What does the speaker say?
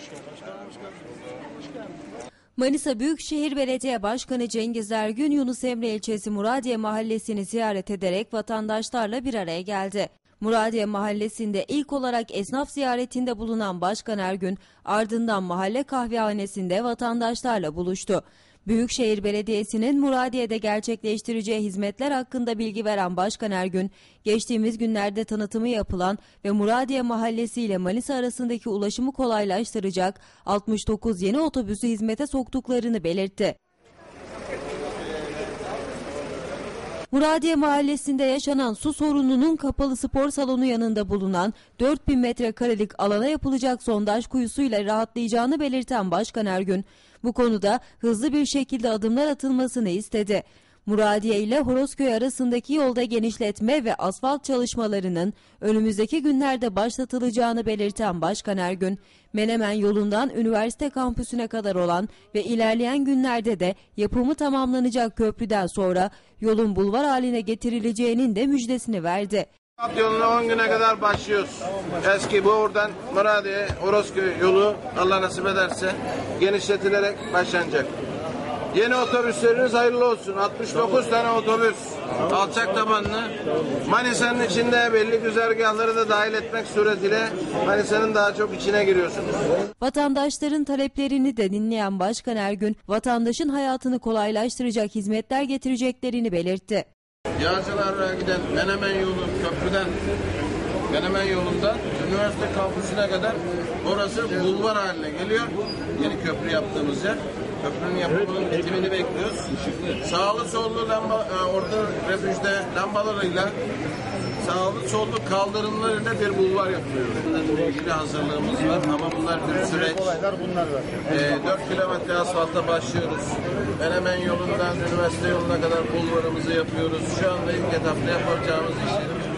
Manisa Büyükşehir Belediye Başkanı Cengiz Ergün, Yunus Emre ilçesi Muradiye Mahallesi'ni ziyaret ederek vatandaşlarla bir araya geldi. Muradiye Mahallesi'nde ilk olarak esnaf ziyaretinde bulunan Başkan Ergün, ardından mahalle kahvehanesinde vatandaşlarla buluştu. Büyükşehir Belediyesi'nin Muradiye'de gerçekleştireceği hizmetler hakkında bilgi veren Başkan Ergün, geçtiğimiz günlerde tanıtımı yapılan ve Muradiye Mahallesi ile Manisa arasındaki ulaşımı kolaylaştıracak 69 yeni otobüsü hizmete soktuklarını belirtti. Muradiye Mahallesi'nde yaşanan su sorununun kapalı spor salonu yanında bulunan 4000 metrekarelik alana yapılacak sondaj kuyusuyla rahatlayacağını belirten Başkan Ergün, bu konuda hızlı bir şekilde adımlar atılmasını istedi. Muradiye ile Horozköy arasındaki yolda genişletme ve asfalt çalışmalarının önümüzdeki günlerde başlatılacağını belirten Başkan Ergün, Menemen yolundan üniversite kampüsüne kadar olan ve ilerleyen günlerde de yapımı tamamlanacak köprüden sonra yolun bulvar haline getirileceğinin de müjdesini verdi. Yoluna 10 güne kadar başlıyoruz. Eski bu oradan Muradiye, Horozköy yolu Allah nasip ederse genişletilerek başlanacak. Yeni otobüsleriniz hayırlı olsun. 69 tane otobüs. Alçak tabanlı. Manisa'nın içinde belli güzergahları da dahil etmek suretiyle Manisa'nın daha çok içine giriyorsunuz. Vatandaşların taleplerini de dinleyen Başkan Ergün, vatandaşın hayatını kolaylaştıracak hizmetler getireceklerini belirtti. Yağcılar'a giden Menemen yolu köprüden Menemen yolundan üniversite kampüsüne kadar orası bulvar haline geliyor. Yeni köprü yaptığımız yer. Köprünün yapımının bitimini bekliyoruz. Sağlı sollu lamba, orada refüjde lambalarıyla sağlı sollu kaldırımlarıyla bir bulvar yapıyoruz. Bununla ilgili hazırlığımız var ama bunlar bir süreç. 4 kilometre asfalta başlıyoruz. Menemen yolundan üniversite yoluna kadar bulvarımızı yapıyoruz. Şu anda ilk etapta yapacağımız işlerimiz